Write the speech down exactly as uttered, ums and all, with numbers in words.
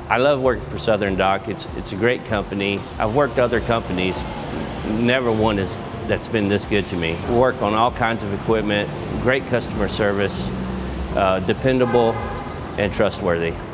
I love working for Southern Dock. It's, it's a great company. I've worked other companies, never one is, that's been this good to me. We work on all kinds of equipment, great customer service, uh, dependable and trustworthy.